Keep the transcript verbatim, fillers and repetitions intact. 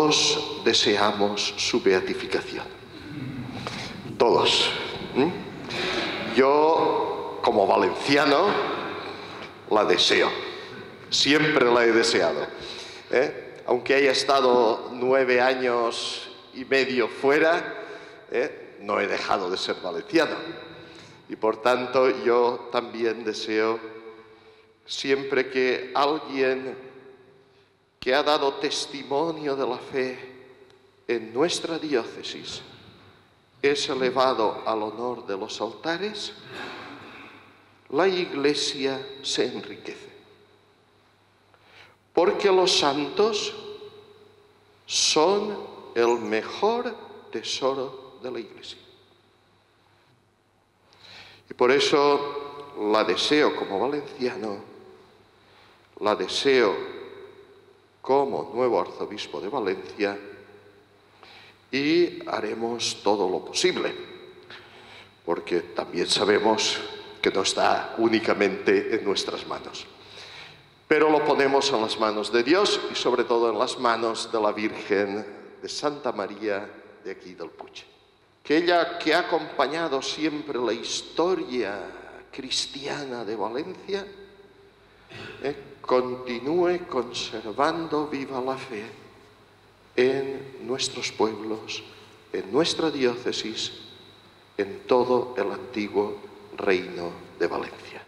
todos deseamos su beatificación. Todos. ¿Mm? Yo, como valenciano, la deseo. Siempre la he deseado. ¿Eh? Aunque haya estado nueve años y medio fuera, ¿eh? no he dejado de ser valenciano. Y por tanto, yo también deseo, siempre que alguien que ha dado testimonio de la fe en nuestra diócesis es elevado al honor de los altares, la Iglesia se enriquece. Porque los santos son el mejor tesoro de la Iglesia. Y por eso la deseo como valenciano, la deseo como nuevo arzobispo de Valencia, y haremos todo lo posible, porque también sabemos que no está únicamente en nuestras manos. Pero lo ponemos en las manos de Dios y sobre todo en las manos de la Virgen de Santa María de aquí del Puig. Que ella, que ha acompañado siempre la historia cristiana de Valencia, eh, continúe conservando viva la fe en nuestros pueblos, en nuestra diócesis, en todo el antiguo reino de Valencia.